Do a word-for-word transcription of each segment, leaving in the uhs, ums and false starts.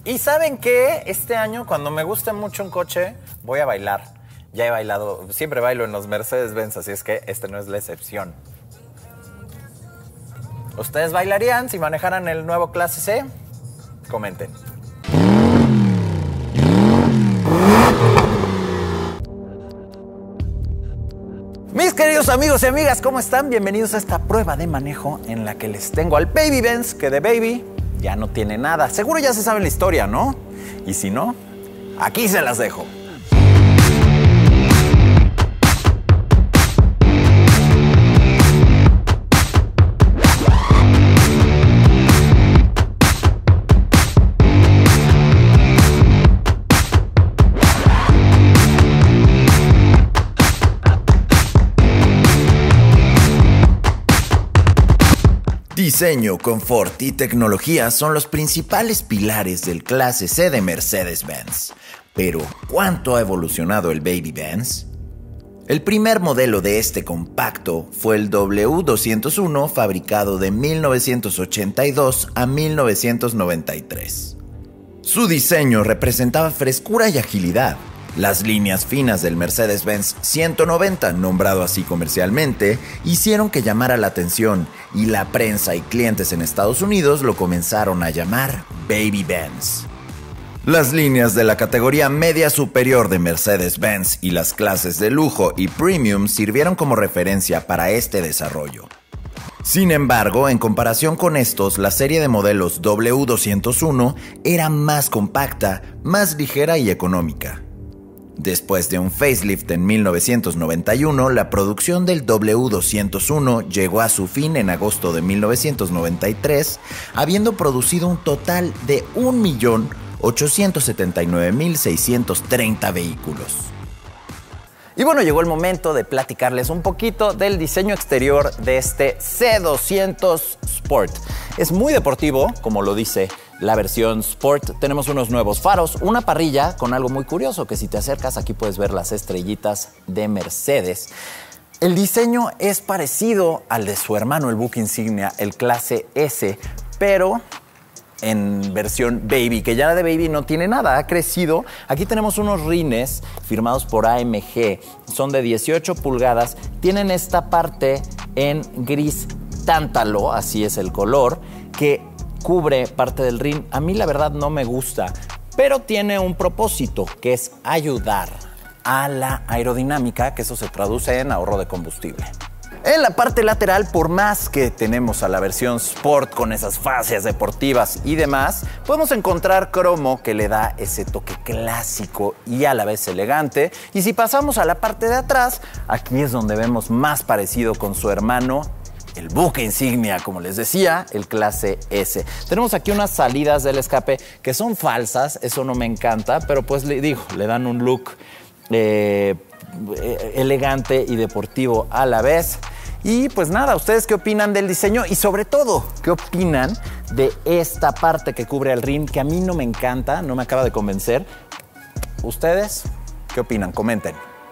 Y ¿saben qué? Este año, cuando me guste mucho un coche, voy a bailar. Ya he bailado, siempre bailo en los Mercedes-Benz, así es que este no es la excepción. ¿Ustedes bailarían si manejaran el nuevo Clase C? Comenten. Mis queridos amigos y amigas, ¿cómo están? Bienvenidos a esta prueba de manejo en la que les tengo al Baby Benz, que de Baby ya no tiene nada. Seguro ya se sabe la historia, ¿no? Y si no, aquí se las dejo. Diseño, confort y tecnología son los principales pilares del Clase C de Mercedes-Benz. Pero, ¿cuánto ha evolucionado el Baby Benz? El primer modelo de este compacto fue el W doscientos uno, fabricado de mil novecientos ochenta y dos a mil novecientos noventa y tres. Su diseño representaba frescura y agilidad. Las líneas finas del Mercedes-Benz ciento noventa, nombrado así comercialmente, hicieron que llamara la atención y la prensa y clientes en Estados Unidos lo comenzaron a llamar Baby Benz. Las líneas de la categoría media superior de Mercedes-Benz y las clases de lujo y premium sirvieron como referencia para este desarrollo. Sin embargo, en comparación con estos, la serie de modelos W doscientos uno era más compacta, más ligera y económica. Después de un facelift en mil novecientos noventa y uno, la producción del W doscientos uno llegó a su fin en agosto de mil novecientos noventa y tres, habiendo producido un total de un millón ochocientos setenta y nueve mil seiscientos treinta vehículos. Y bueno, llegó el momento de platicarles un poquito del diseño exterior de este C doscientos Sport. Es muy deportivo, como lo dice la versión Sport. Tenemos unos nuevos faros, una parrilla con algo muy curioso, que si te acercas aquí puedes ver las estrellitas de Mercedes. El diseño es parecido al de su hermano, el buque insignia, el Clase S, pero en versión Baby, que ya de Baby no tiene nada, ha crecido. Aquí tenemos unos rines firmados por A M G, son de dieciocho pulgadas, tienen esta parte en gris tántalo, así es el color, que cubre parte del rin. A mí la verdad no me gusta, pero tiene un propósito, que es ayudar a la aerodinámica, que eso se traduce en ahorro de combustible. En la parte lateral, por más que tenemos a la versión Sport con esas fascias deportivas y demás, podemos encontrar cromo que le da ese toque clásico y a la vez elegante. Y si pasamos a la parte de atrás, aquí es donde vemos más parecido con su hermano, el buque insignia, como les decía, el Clase S. Tenemos aquí unas salidas del escape que son falsas, eso no me encanta, pero pues le digo, le dan un look eh, elegante y deportivo a la vez. Y pues nada, ¿ustedes qué opinan del diseño? Y sobre todo, ¿qué opinan de esta parte que cubre el rin, que a mí no me encanta, no me acaba de convencer? ¿Ustedes qué opinan? Comenten.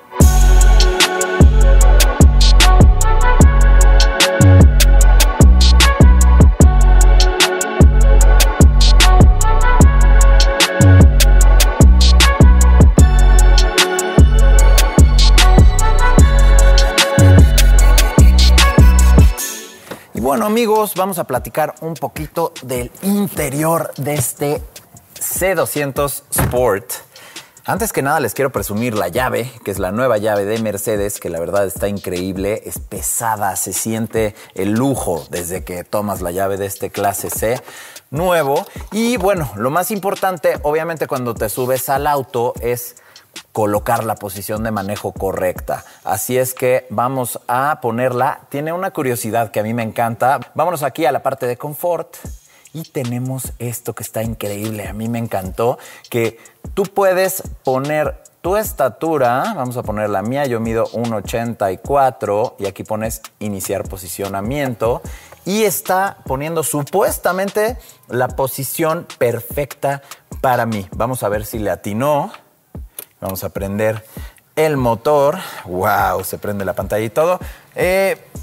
Bueno, amigos, vamos a platicar un poquito del interior de este C doscientos Sport. Antes que nada les quiero presumir la llave, que es la nueva llave de Mercedes, que la verdad está increíble, es pesada, se siente el lujo desde que tomas la llave de este Clase C nuevo. Y bueno, lo más importante, obviamente cuando te subes al auto, es colocar la posición de manejo correcta. Así es que vamos a ponerla. Tiene una curiosidad que a mí me encanta. Vámonos aquí a la parte de confort y tenemos esto que está increíble. A mí me encantó, que tú puedes poner tu estatura. Vamos a poner la mía. Yo mido uno ochenta y cuatro y aquí pones iniciar posicionamiento y está poniendo supuestamente la posición perfecta para mí. Vamos a ver si le atinó. Vamos a prender el motor. ¡Wow! Se prende la pantalla y todo. Eh,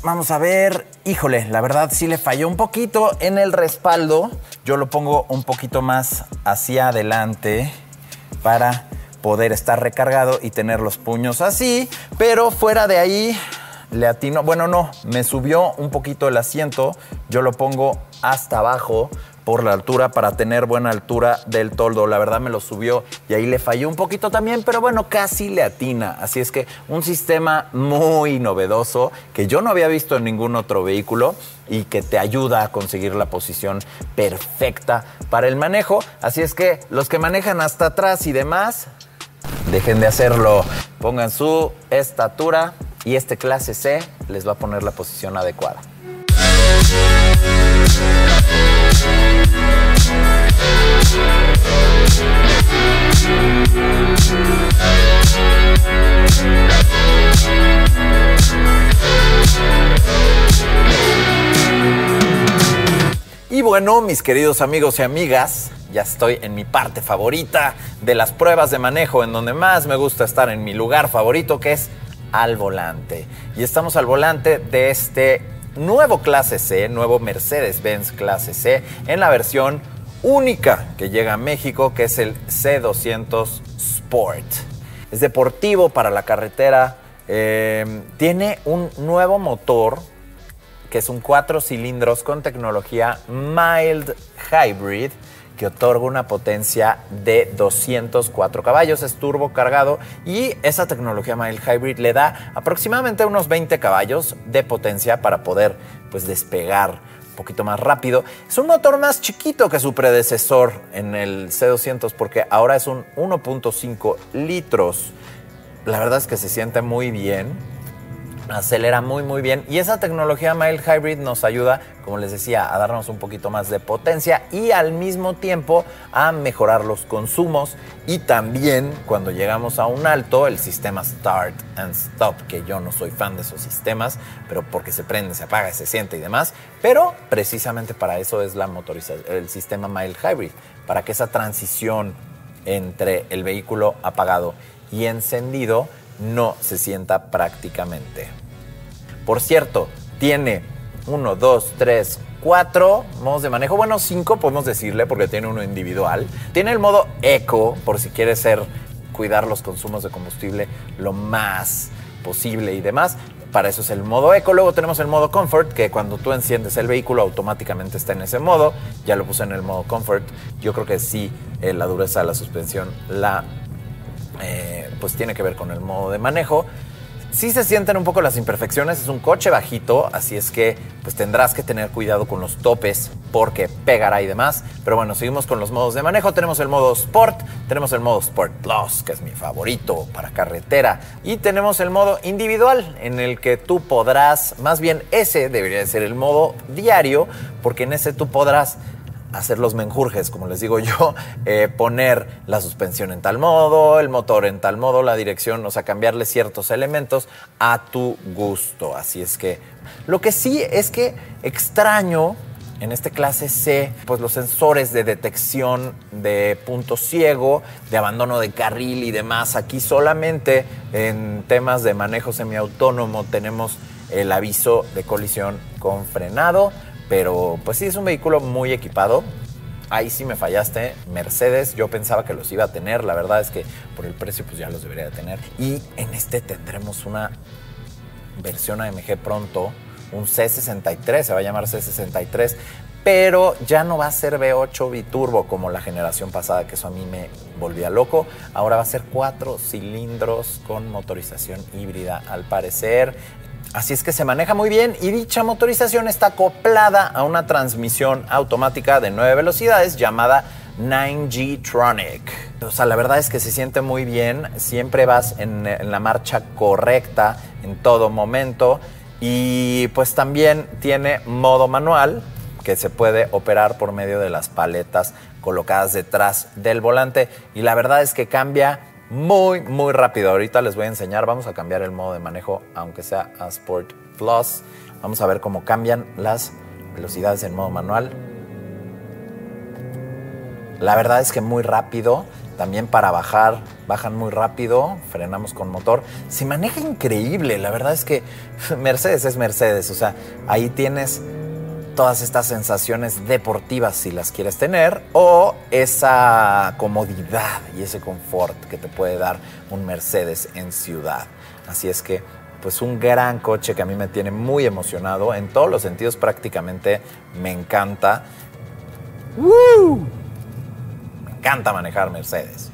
vamos a ver. Híjole, la verdad sí le falló un poquito en el respaldo. Yo lo pongo un poquito más hacia adelante para poder estar recargado y tener los puños así. Pero fuera de ahí le atinó. Bueno, no, me subió un poquito el asiento. Yo lo pongo hasta abajo por la altura para tener buena altura del toldo. La verdad me lo subió y ahí le falló un poquito también, pero bueno, casi le atina. Así es que un sistema muy novedoso que yo no había visto en ningún otro vehículo y que te ayuda a conseguir la posición perfecta para el manejo. Así es que los que manejan hasta atrás y demás, dejen de hacerlo. Pongan su estatura y este clase C les va a poner la posición adecuada. Y bueno, mis queridos amigos y amigas, ya estoy en mi parte favorita de las pruebas de manejo, en donde más me gusta estar, en mi lugar favorito, que es al volante. Y estamos al volante de este nuevo clase C, nuevo Mercedes-Benz clase C, en la versión única que llega a México, que es el C doscientos Sport. Es deportivo para la carretera, eh, tiene un nuevo motor, que es un cuatro cilindros con tecnología Mild Hybrid, que otorga una potencia de doscientos cuatro caballos, es turbo cargado y esa tecnología Mild Hybrid le da aproximadamente unos veinte caballos de potencia para poder pues despegar un poquito más rápido. Es un motor más chiquito que su predecesor en el C doscientos porque ahora es un uno punto cinco litros. La verdad es que se siente muy bien. Acelera muy muy bien y esa tecnología Mild Hybrid nos ayuda, como les decía, a darnos un poquito más de potencia y al mismo tiempo a mejorar los consumos. Y también cuando llegamos a un alto, el sistema Start and Stop, que yo no soy fan de esos sistemas, pero porque se prende, se apaga, se siente y demás, pero precisamente para eso es la motorización, el sistema Mild Hybrid, para que esa transición entre el vehículo apagado y encendido no se sienta prácticamente. Por cierto, tiene uno, dos, tres, cuatro modos de manejo. Bueno, cinco podemos decirle porque tiene uno individual. Tiene el modo Eco, por si quieres ser, cuidar los consumos de combustible lo más posible y demás. Para eso es el modo Eco. Luego tenemos el modo Comfort, que cuando tú enciendes el vehículo automáticamente está en ese modo. Ya lo puse en el modo Comfort. Yo creo que sí, eh, la dureza de la suspensión la... Eh, pues tiene que ver con el modo de manejo. Sí se sienten un poco las imperfecciones, es un coche bajito, así es que pues tendrás que tener cuidado con los topes porque pegará y demás. Pero bueno, seguimos con los modos de manejo. Tenemos el modo Sport, tenemos el modo Sport Plus, que es mi favorito para carretera, y tenemos el modo individual, en el que tú podrás, más bien ese debería de ser el modo diario, porque en ese tú podrás hacer los menjurjes, como les digo yo, eh, poner la suspensión en tal modo, el motor en tal modo, la dirección, o sea, cambiarle ciertos elementos a tu gusto. Así es que lo que sí es que extraño en este clase C, pues los sensores de detección de punto ciego, de abandono de carril y demás. Aquí solamente en temas de manejo semiautónomo tenemos el aviso de colisión con frenado. Pero pues sí, es un vehículo muy equipado. Ahí sí me fallaste, Mercedes. Yo pensaba que los iba a tener. La verdad es que por el precio pues ya los debería de tener. Y en este tendremos una versión A M G pronto. Un C sesenta y tres, se va a llamar C sesenta y tres. Pero ya no va a ser V ocho biturbo como la generación pasada, que eso a mí me volvía loco. Ahora va a ser cuatro cilindros con motorización híbrida al parecer. Así es que se maneja muy bien y dicha motorización está acoplada a una transmisión automática de nueve velocidades llamada nueve G Tronic. O sea, la verdad es que se siente muy bien, siempre vas en, en la marcha correcta en todo momento y pues también tiene modo manual que se puede operar por medio de las paletas colocadas detrás del volante y la verdad es que cambia muy, muy rápido. Ahorita les voy a enseñar, vamos a cambiar el modo de manejo, aunque sea a Sport Plus. Vamos a ver cómo cambian las velocidades en modo manual. La verdad es que muy rápido, También para bajar, bajan muy rápido, frenamos con motor. Se maneja increíble, la verdad es que Mercedes es Mercedes, o sea, ahí tienes todas estas sensaciones deportivas si las quieres tener, o esa comodidad y ese confort que te puede dar un Mercedes en ciudad. Así es que, pues un gran coche que a mí me tiene muy emocionado, en todos los sentidos prácticamente me encanta. ¡Woo! Me encanta manejar Mercedes.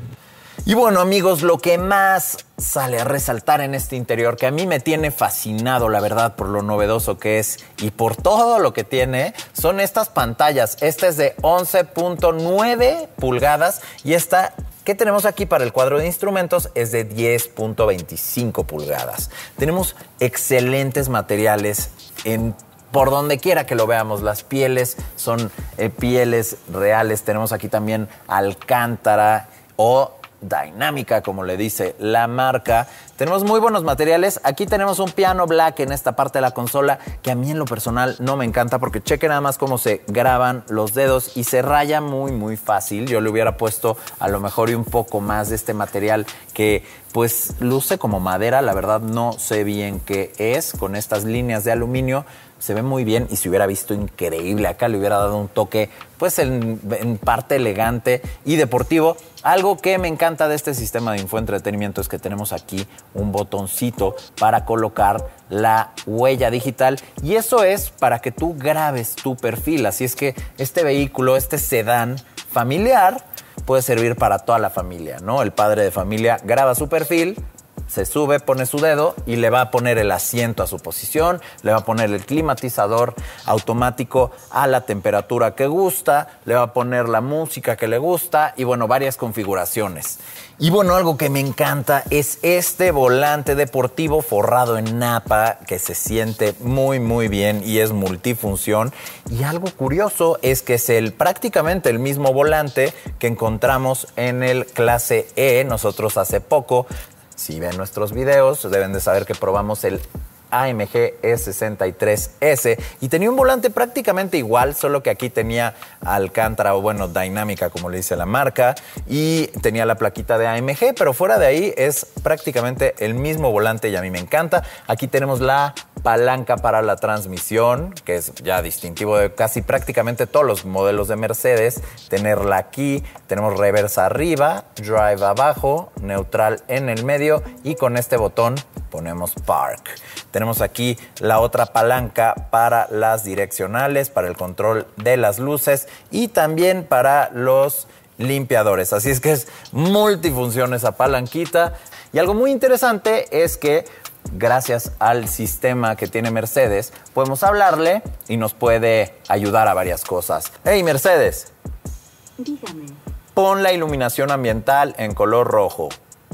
Y bueno, amigos, lo que más sale a resaltar en este interior, que a mí me tiene fascinado, la verdad, por lo novedoso que es y por todo lo que tiene, son estas pantallas. Esta es de once punto nueve pulgadas y esta que tenemos aquí para el cuadro de instrumentos es de diez punto veinticinco pulgadas. Tenemos excelentes materiales en por donde quiera que lo veamos. Las pieles son eh, pieles reales. Tenemos aquí también alcántara o dinámica, como le dice la marca. Tenemos muy buenos materiales. Aquí tenemos un piano black en esta parte de la consola que a mí en lo personal no me encanta porque cheque nada más cómo se graban los dedos y se raya muy muy fácil. Yo le hubiera puesto a lo mejor y un poco más de este material que pues luce como madera. La verdad no sé bien qué es. Con estas líneas de aluminio se ve muy bien y se hubiera visto increíble. Acá le hubiera dado un toque pues en, en parte elegante y deportivo. Algo que me encanta de este sistema de infoentretenimiento es que tenemos aquí un botoncito para colocar la huella digital y eso es para que tú grabes tu perfil. Así es que este vehículo, este sedán familiar, puede servir para toda la familia, ¿no? El padre de familia graba su perfil, se sube, pone su dedo y le va a poner el asiento a su posición, le va a poner el climatizador automático a la temperatura que gusta, le va a poner la música que le gusta y bueno, varias configuraciones. Y bueno, algo que me encanta es este volante deportivo forrado en napa que se siente muy muy bien y es multifunción. Y algo curioso es que es el, prácticamente el mismo volante que encontramos en el clase E. Nosotros hace poco, si ven nuestros videos, deben de saber que probamos el A M G E sesenta y tres S y tenía un volante prácticamente igual, solo que aquí tenía alcántara o bueno, dinámica como le dice la marca y tenía la plaquita de A M G, pero fuera de ahí es prácticamente el mismo volante y a mí me encanta. Aquí tenemos la palanca para la transmisión, que es ya distintivo de casi prácticamente todos los modelos de Mercedes. Tenerla aquí, tenemos reversa arriba, drive abajo, neutral en el medio y con este botón ponemos park. Tenemos aquí la otra palanca para las direccionales, para el control de las luces y también para los limpiadores. Así es que es multifunción esa palanquita. Y algo muy interesante es que gracias al sistema que tiene Mercedes, podemos hablarle y nos puede ayudar a varias cosas. Hey, Mercedes. Dígame. Pon la iluminación ambiental en color rojo.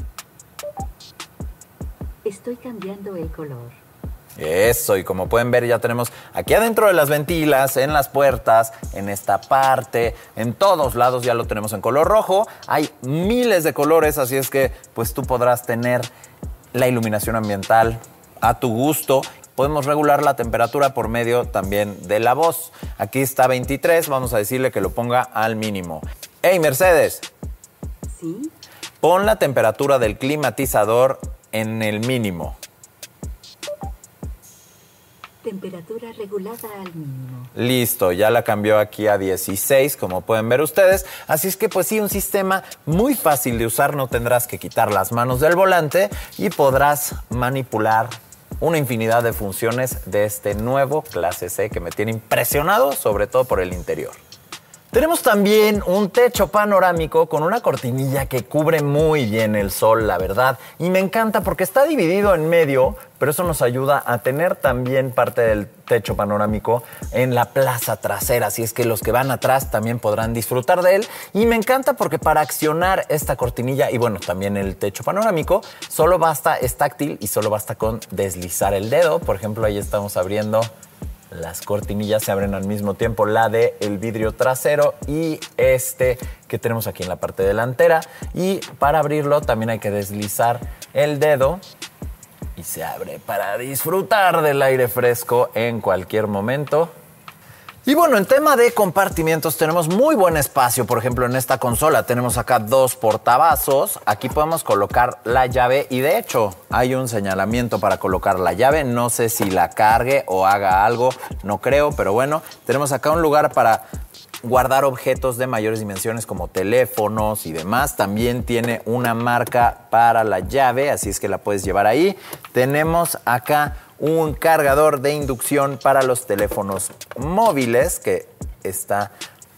Estoy cambiando el color. Eso, y como pueden ver ya tenemos aquí adentro de las ventilas, en las puertas, en esta parte, en todos lados ya lo tenemos en color rojo. Hay miles de colores, así es que pues tú podrás tener la iluminación ambiental a tu gusto. Podemos regular la temperatura por medio también de la voz. Aquí está veintitrés, vamos a decirle que lo ponga al mínimo. Hey, Mercedes. ¿Sí? Pon la temperatura del climatizador en el mínimo. Temperatura regulada al mínimo. Listo, ya la cambió aquí a dieciséis, como pueden ver ustedes. Así es que pues sí, un sistema muy fácil de usar. No tendrás que quitar las manos del volante y podrás manipular una infinidad de funciones de este nuevo clase C que me tiene impresionado, sobre todo por el interior. Tenemos también un techo panorámico con una cortinilla que cubre muy bien el sol, la verdad. Y me encanta porque está dividido en medio, pero eso nos ayuda a tener también parte del techo panorámico en la plaza trasera. Así es que los que van atrás también podrán disfrutar de él. Y me encanta porque para accionar esta cortinilla y bueno, también el techo panorámico, solo basta, es táctil y solo basta con deslizar el dedo. Por ejemplo, ahí estamos abriendo. Las cortinillas se abren al mismo tiempo, la de el vidrio trasero y este que tenemos aquí en la parte delantera. Y para abrirlo también hay que deslizar el dedo y se abre para disfrutar del aire fresco en cualquier momento. Y bueno, en tema de compartimientos tenemos muy buen espacio. Por ejemplo, en esta consola tenemos acá dos portavasos. Aquí podemos colocar la llave y de hecho hay un señalamiento para colocar la llave. No sé si la cargue o haga algo, no creo, pero bueno, tenemos acá un lugar para guardar objetos de mayores dimensiones como teléfonos y demás. También tiene una marca para la llave, así es que la puedes llevar ahí. Tenemos acá un cargador de inducción para los teléfonos móviles que está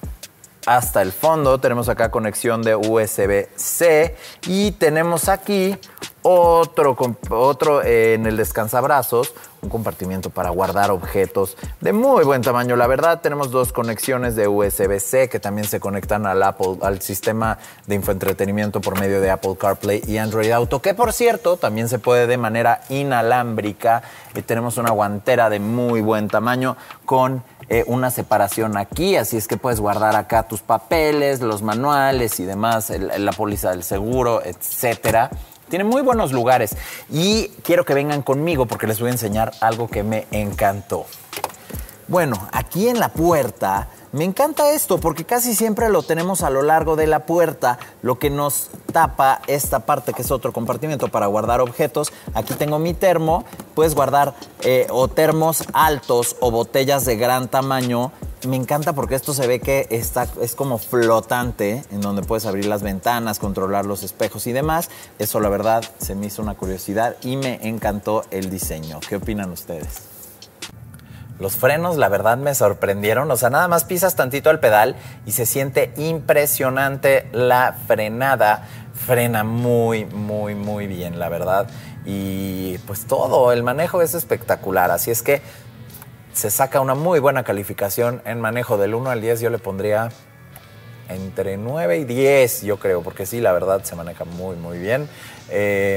hasta el fondo. Tenemos acá conexión de U S B C y tenemos aquí otro, otro eh, en el descansabrazos, un compartimiento para guardar objetos de muy buen tamaño. La verdad, tenemos dos conexiones de U S B C que también se conectan al Apple, al sistema de infoentretenimiento por medio de Apple CarPlay y Android Auto, que por cierto también se puede de manera inalámbrica. Y tenemos una guantera de muy buen tamaño con eh, una separación aquí, así es que puedes guardar acá tus papeles, los manuales y demás, el, la póliza del seguro, etcétera. Tiene muy buenos lugares y quiero que vengan conmigo porque les voy a enseñar algo que me encantó. Bueno, aquí en la puerta me encanta esto porque casi siempre lo tenemos a lo largo de la puerta, lo que nos tapa esta parte que es otro compartimento para guardar objetos. Aquí tengo mi termo, puedes guardar eh, o termos altos o botellas de gran tamaño. Me encanta porque esto se ve que está, es como flotante, en donde puedes abrir las ventanas, controlar los espejos y demás. Eso, la verdad, se me hizo una curiosidad y me encantó el diseño. ¿Qué opinan ustedes? Los frenos, la verdad, me sorprendieron. O sea, nada más pisas tantito el pedal y se siente impresionante la frenada. Frena muy, muy, muy bien, la verdad. Y pues todo, el manejo es espectacular. Así es que se saca una muy buena calificación en manejo. Del uno al diez yo le pondría entre nueve y diez, yo creo, porque sí, la verdad se maneja muy, muy bien. Eh,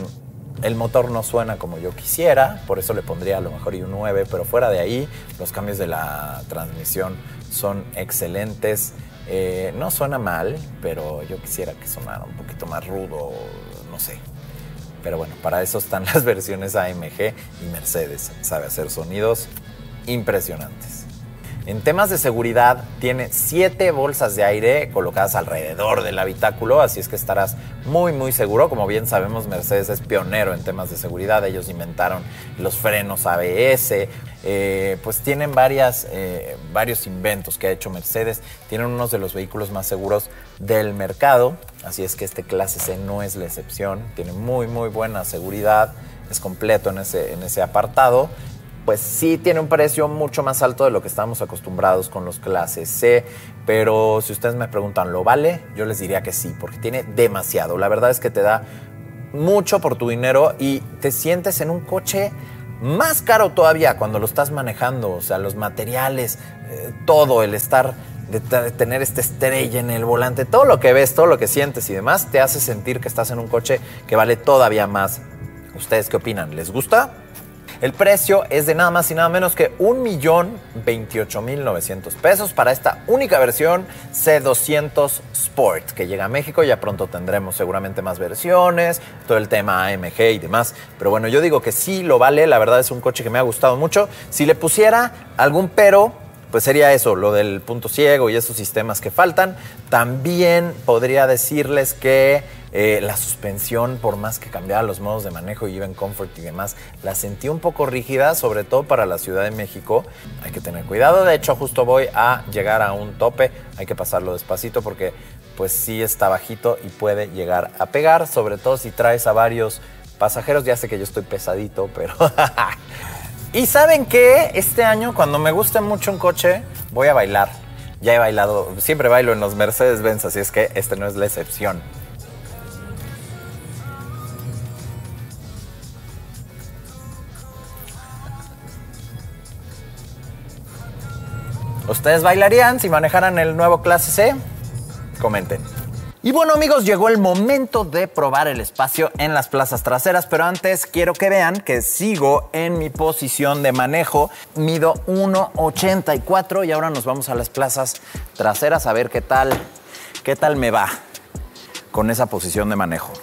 el motor no suena como yo quisiera, por eso le pondría a lo mejor un nueve, pero fuera de ahí, los cambios de la transmisión son excelentes. Eh, no suena mal, pero yo quisiera que sonara un poquito más rudo, no sé. Pero bueno, para eso están las versiones A M G y Mercedes. Sabe hacer sonidos impresionantes. En temas de seguridad, tiene siete bolsas de aire colocadas alrededor del habitáculo, así es que estarás muy, muy seguro. Como bien sabemos, Mercedes es pionero en temas de seguridad. Ellos inventaron los frenos A B S. Eh, pues tienen varias, eh, varios inventos que ha hecho Mercedes. Tienen uno de los vehículos más seguros del mercado, así es que este clase C no es la excepción. Tiene muy, muy buena seguridad. Es completo en ese, en ese apartado. Pues sí tiene un precio mucho más alto de lo que estamos acostumbrados con los clases C, pero si ustedes me preguntan, ¿lo vale? Yo les diría que sí, porque tiene demasiado. La verdad es que te da mucho por tu dinero y te sientes en un coche más caro todavía cuando lo estás manejando. O sea, los materiales, eh, todo, el estar, de, de tener esta estrella en el volante, todo lo que ves, todo lo que sientes y demás, te hace sentir que estás en un coche que vale todavía más. ¿Ustedes qué opinan? ¿Les gusta? El precio es de nada más y nada menos que un millón veintiocho mil novecientos pesos para esta única versión C doscientos Sport que llega a México. Ya pronto tendremos seguramente más versiones, todo el tema A M G y demás. Pero bueno, yo digo que sí lo vale. La verdad es un coche que me ha gustado mucho. Si le pusiera algún pero, pues sería eso, lo del punto ciego y esos sistemas que faltan. También podría decirles que Eh, la suspensión, por más que cambiara los modos de manejo y iba en Comfort y demás, la sentí un poco rígida, sobre todo para la Ciudad de México. Hay que tener cuidado. De hecho, justo voy a llegar a un tope. Hay que pasarlo despacito porque pues sí está bajito y puede llegar a pegar, sobre todo si traes a varios pasajeros. Ya sé que yo estoy pesadito, pero... ¿Y saben qué? Este año, cuando me guste mucho un coche, voy a bailar. Ya he bailado, siempre bailo en los Mercedes-Benz, así es que este no es la excepción. ¿Ustedes bailarían si manejaran el nuevo clase C? Comenten. Y bueno, amigos, llegó el momento de probar el espacio en las plazas traseras, pero antes quiero que vean que sigo en mi posición de manejo. Mido uno ochenta y cuatro y ahora nos vamos a las plazas traseras a ver qué tal, qué tal me va con esa posición de manejo.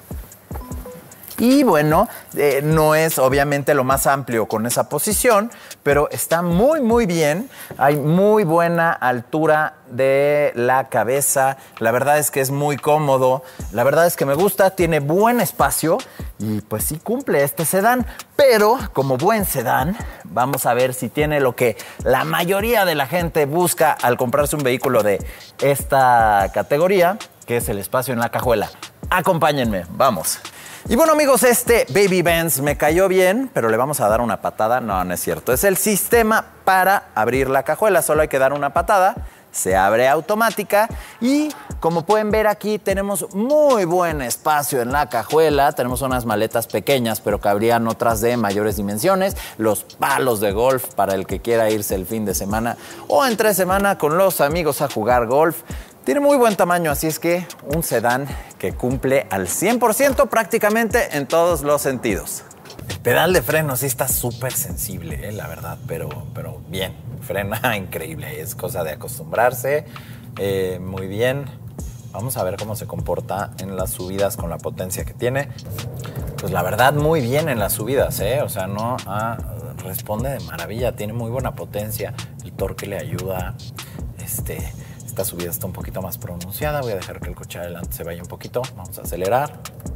Y bueno, eh, no es obviamente lo más amplio con esa posición, pero está muy, muy bien. Hay muy buena altura de la cabeza. La verdad es que es muy cómodo. La verdad es que me gusta, tiene buen espacio y pues sí cumple este sedán. Pero como buen sedán, vamos a ver si tiene lo que la mayoría de la gente busca al comprarse un vehículo de esta categoría, que es el espacio en la cajuela. Acompáñenme, vamos. Y bueno, amigos, este Baby Benz me cayó bien, pero le vamos a dar una patada. No, no es cierto. Es el sistema para abrir la cajuela. Solo hay que dar una patada, se abre automática y como pueden ver aquí tenemos muy buen espacio en la cajuela. Tenemos unas maletas pequeñas, pero cabrían otras de mayores dimensiones. Los palos de golf para el que quiera irse el fin de semana o entre semana con los amigos a jugar golf. Tiene muy buen tamaño, así es que un sedán que cumple al cien por ciento prácticamente en todos los sentidos. El pedal de freno sí está súper sensible, eh, la verdad, pero, pero bien, frena increíble. Es cosa de acostumbrarse, eh, muy bien. Vamos a ver cómo se comporta en las subidas con la potencia que tiene. Pues la verdad, muy bien en las subidas, ¿eh? O sea, no ah, responde de maravilla, tiene muy buena potencia, el torque le ayuda, este... Esta subida está un poquito más pronunciada. Voy a dejar que el coche adelante se vaya un poquito. Vamos a acelerar.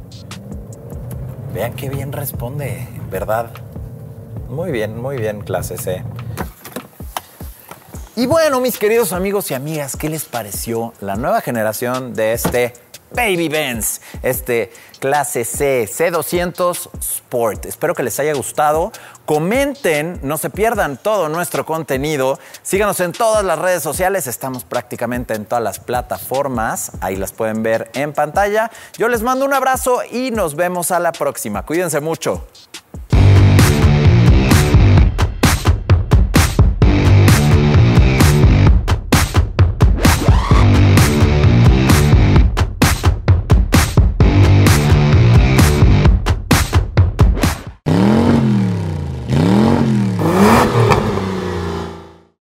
Vean qué bien responde, en verdad. Muy bien, muy bien, clase C. Y bueno, mis queridos amigos y amigas, ¿qué les pareció la nueva generación de este Baby Benz? Este clase C, C doscientos Sport. Espero que les haya gustado. Comenten, no se pierdan todo nuestro contenido. Síganos en todas las redes sociales. Estamos prácticamente en todas las plataformas. Ahí las pueden ver en pantalla. Yo les mando un abrazo y nos vemos a la próxima. Cuídense mucho.